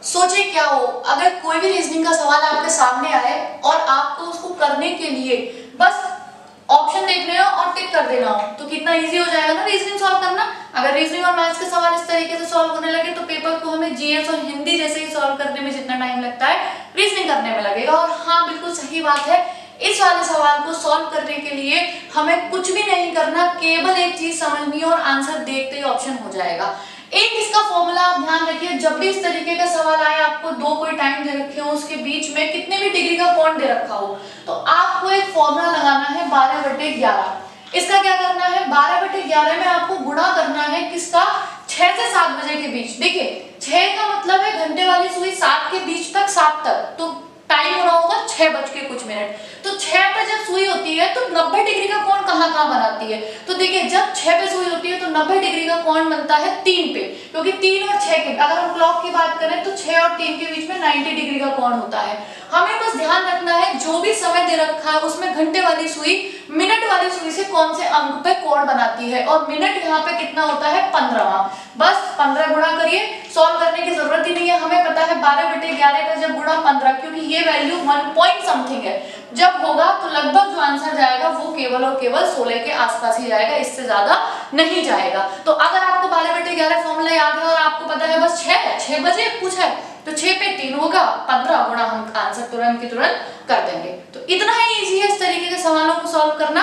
सोचे क्या हो अगर कोई भी रीजनिंग का सवाल आपके सामने आए और आपको उसको करने के लिए बस ऑप्शन देखने हो और टिक कर देना हो, तो कितना इजी हो जाएगा ना रीजनिंग सॉल्व करना। अगर रीजनिंग और मैथ्स के सवाल इस तरीके से सॉल्व करने लगे तो पेपर को हमें जीएस और हिंदी जैसे ही सॉल्व करने में जितना टाइम लगता है रीजनिंग करने में लगेगा। और हाँ, बिल्कुल सही बात है, इस वाले सवाल को सॉल्व करने के लिए हमें कुछ भी नहीं करना, केवल एक चीज समझनी है और आंसर देखते ही ऑप्शन हो जाएगा। एक इसका फॉर्मूला आप ध्यान रखिए, जब भी इस तरीके का सवाल आए, आपको दो कोई टाइम दे रखे हो, उसके बीच में कितने भी डिग्री का कोण दे रखा हो, तो आपको एक फॉर्मूला लगाना है 12/11। इसका क्या करना है, 12/11 में आपको गुणा करना है किसका, 6 से 7 बजे के बीच। देखिए 6 का मतलब है घंटे वाली सुई 7 के बीच तक, 7 तक, तो टाइम हो रहा होगा 6 बज के कुछ मिनट। तो 6 पे जब सुई होती है तो 90 डिग्री का कोण कहाँ कहाँ बनाती है, तो देखिए जब 6 पे सुई होती है तो 90 डिग्री का कोण बनता है 3 पे, क्योंकि 3 और 6 के, अगर हम क्लॉक की बात करें तो 6 और 3 के बीच में 90 डिग्री का कोण होता है। हमें बस ध्यान रखना है जो भी समय दे रखा है उसमें घंटे वाली सुई मिनट वाली सुई से कौन से अंक पे कोण बनाती है, और मिनट यहाँ पे कितना होता है 15वां। बस 15 गुणा करिए, सॉल्व करने की जरूरत ही नहीं है, हमें पता है 12/11 का जब गुणा 15, क्योंकि ये वैल्यू 1 पॉइंट समथिंग है, जब होगा तो लगभग जो आंसर जाएगा वो केवल और केवल 16 के आसपास ही जाएगा, इससे ज्यादा नहीं जाएगा। तो अगर आपको 12/11 फॉर्मूला याद है और आपको पता है बस 6 बजे पूछा है तो 6 पे 3 होगा, 15 गुणा हम आंसर तुरंत की तुरंत कर देंगे। तो इतना ही इजी है इस तरीके के सवालों को सॉल्व करना।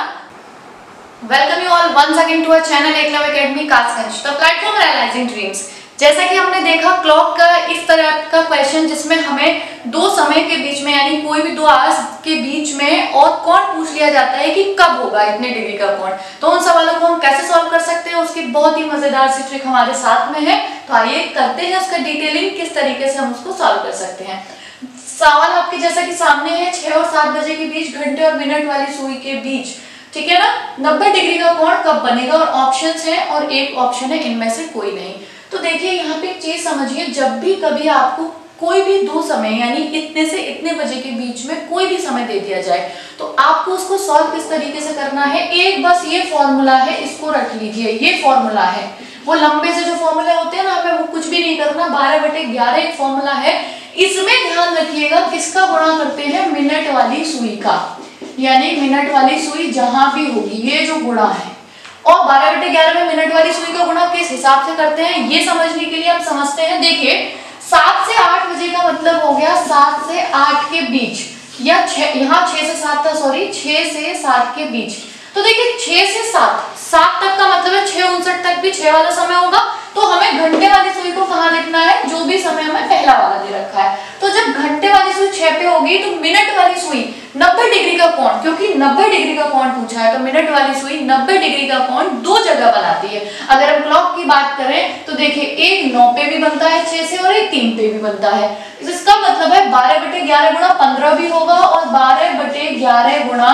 Welcome you all once again to our channel Eklavya academy Kasganj, the platform realising dreams. जैसा कि हमने देखा क्लॉक का इस तरह का क्वेश्चन जिसमें हमें दो समय के बीच में, यानी कोई भी 2 आवर्स के बीच में और कोण पूछ लिया जाता है कि कब होगा इतने डिग्री का कोण, तो उन सवालों को हम कैसे सॉल्व कर सकते हैं उसकी बहुत ही मजेदार सी ट्रिक हमारे साथ में है। तो आइए करते हैं उसका डिटेलिंग, किस तरीके से हम उसको सॉल्व कर सकते हैं। सवाल आपके जैसा कि सामने है, 6 और 7 बजे के बीच घंटे और मिनट वाली सुई के बीच, ठीक है ना, 90 डिग्री का कोण कब बनेगा, और ऑप्शंस हैं और एक ऑप्शन है इनमें से कोई नहीं। तो देखिए यहाँ पे एक चीज समझिए, जब भी कभी आपको कोई भी दो समय यानी इतने से इतने बजे के बीच में कोई भी समय दे दिया जाए तो आपको उसको सॉल्व किस तरीके से करना है, एक बस ये फॉर्मूला है, इसको रख लीजिए, ये फॉर्मूला है। वो लंबे से जो फॉर्मूले होते हैं ना, हमें वो कुछ भी नहीं करना, 12/11 एक फॉर्मूला है, इसमें ध्यान रखिएगा किसका गुणा करते हैं, मिनट वाली सुई का, यानी मिनट वाली सुई जहां भी होगी ये जो गुणा है। और 12/11 में मिनट वाली सुई का गुणा किस हिसाब से करते हैं ये समझने के लिए हम समझते हैं। देखिए 7 से 8 बजे का मतलब हो गया 7 से 8 के बीच, या यहाँ 6 से 7 था, सॉरी 6 से 7 के बीच। तो देखिए 6 से 7 तक का मतलब है 6:59 तक भी 6 वाला समय होगा, तो हमें घंटे वाली सुई को कहाँ लिखना है, जो भी समय हमें पहला वाला दे रखा है। तो जब घंटे वाली सुई 6 पे होगी तो मिनट वाली सुई 90 डिग्री का कोण, क्योंकि 90 डिग्री का कोण पूछा है तो मिनट वाली सुई 90 डिग्री का कोण दो जगह बनाती है। अगर हम क्लॉक की बात करें तो देखिए एक 9 पे भी बनता है 6 से, और एक 3 पे भी बनता है। इसका मतलब है 12/11 गुणा 15 भी होगा और 12/11 गुणा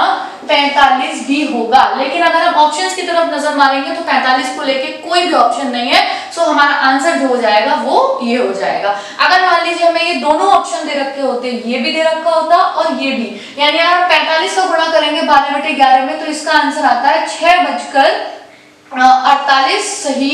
45 भी होगा। लेकिन अगर हम ऑप्शंस की तरफ नजर मारेंगे तो 45 को लेके कोई भी ऑप्शन नहीं है, सो हमारा आंसर जो हो जाएगा वो ये हो जाएगा। अगर मान लीजिए हमें ये दोनों ऑप्शन दे रखे होते, ये भी दे रखा होता और ये भी, यानी अगर हम 45 का गुणा करेंगे 12/11 में तो इसका आंसर आता है 6:48 सही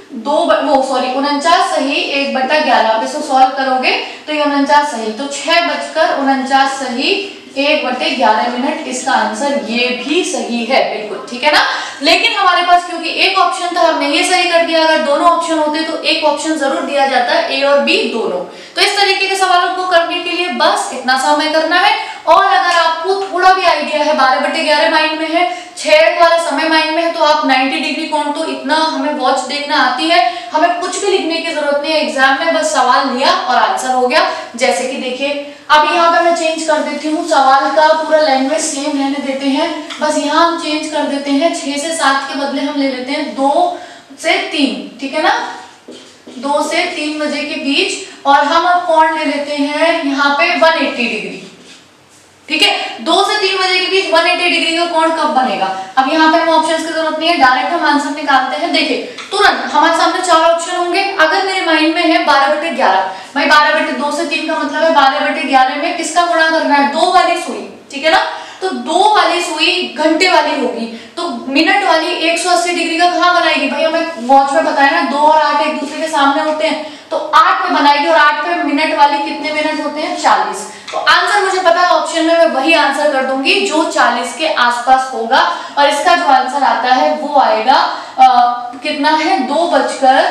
49 सही 1/11। आप इसको सॉल्व करोगे तो ये 49 सही, तो 6:49 सही 1/11 मिनट, इसका आंसर ये भी सही है, बिल्कुल ठीक है ना। लेकिन हमारे पास क्योंकि एक ऑप्शन था हमने ये सही कर दिया, अगर दोनों ऑप्शन होते तो एक ऑप्शन जरूर दिया जाता, ए और बी दोनों। तो इस तरीके के सवालों को करने के लिए बस इतना समय करना है। और अगर आपको थोड़ा भी आइडिया है, 12/11 माइंड में है, 6 वाला समय माइंड में है, तो आप 90 डिग्री कोण तो इतना हमें वॉच देखना आती है, हमें कुछ भी लिखने की जरूरत नहीं है, एग्जाम में बस सवाल लिया और आंसर हो गया। जैसे कि देखिए अब यहाँ पे मैं चेंज कर देती हूँ, सवाल का पूरा लैंग्वेज सेम रहने देते हैं, बस यहाँ हम चेंज कर देते हैं, 6 से 7 के बदले हम ले लेते हैं 2 से 3, ठीक है ना, 2 से 3 बजे के बीच, और हम अब कोण ले लेते हैं यहाँ पे 180 डिग्री, ठीक है। 2 से 3 बजे के बीच 180 डिग्री का कोण कब बनेगा। अब यहाँ पे हम ऑप्शंस की जरूरत नहीं है, डायरेक्ट हम आंसर निकालते हैं। देखिए तुरंत हमारे सामने 4 ऑप्शन होंगे, अगर मेरे माइंड में है 12/11, भाई 12/2 से 3 का मतलब है 12/11 में किसका गुणा करना है, 2 वाली सुई, ठीक है ना। तो 2 वाली सुई घंटे वाली होगी, तो मिनट वाली 180 डिग्री का कहाँ बनाएगी भाई, हमें वॉच में बताया ना 2 और 8 एक दूसरे के सामने होते हैं, तो 8 पे बनाएगी, और 8 पे मिनट वाली कितने मिनट होते हैं 40। तो आंसर मुझे पता है, ऑप्शन में मैं वही आंसर कर दूंगी जो 40 के आसपास होगा, और इसका जो आंसर आता है वो आएगा कितना है 2 बजकर,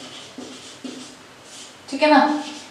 ठीक है ना,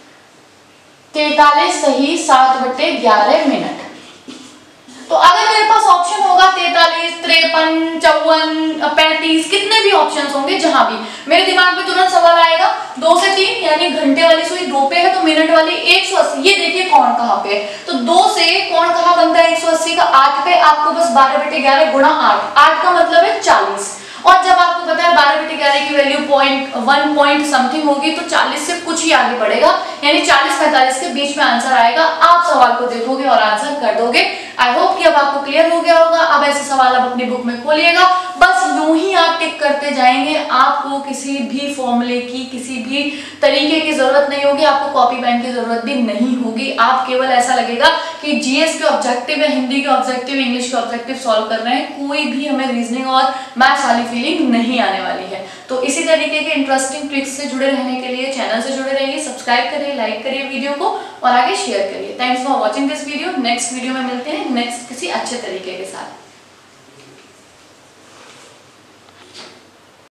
43 सही 7/11 मिनट। तो अगर मेरे पास ऑप्शन होगा 43, 53, 54, 35, कितने भी ऑप्शंस होंगे, जहां भी मेरे दिमाग में तुरंत सवाल आएगा 2 से 3, यानी घंटे वाली सुई 2 पे है तो मिनट वाली 180। ये देखिए कौन कहां पे है, तो 2 से कौन कहां बनता है 180 का 8 पे, आपको बस 12/11 गुणा 8 का मतलब है 40। और जब आपको पता है 12/11 की वैल्यू 1 पॉइंट समथिंग होगी, तो 40 से कुछ ही आगे बढ़ेगा, यानी 40-45 के बीच में आंसर आएगा। आप सवाल को देखोगे और आंसर कर दोगे। आई होप कि अब आपको क्लियर हो गया होगा। अब ऐसे सवाल आप अपनी बुक में खोलिएगा, बस यूं ही आप टिक करते जाएंगे, आपको किसी भी फॉर्मूले की, किसी भी तरीके की जरूरत नहीं होगी, आपको कॉपी पेन की जरूरत भी नहीं होगी। आप केवल ऐसा लगेगा कि जीएस के ऑब्जेक्टिव या हिंदी के ऑब्जेक्टिव, इंग्लिश के ऑब्जेक्टिव सॉल्व कर रहे हैं, कोई भी हमें रीजनिंग और मैथ्स वाली फीलिंग नहीं आने वाली है। तो इसी तरीके के इंटरेस्टिंग ट्रिक्स से जुड़े रहने के लिए चैनल से जुड़े रहिए, सब्सक्राइब करिए, लाइक करिए वीडियो को और आगे शेयर करिए। Thanks for watching this video. Next video में मिलते हैं नेक्स्ट किसी अच्छे तरीके के साथ।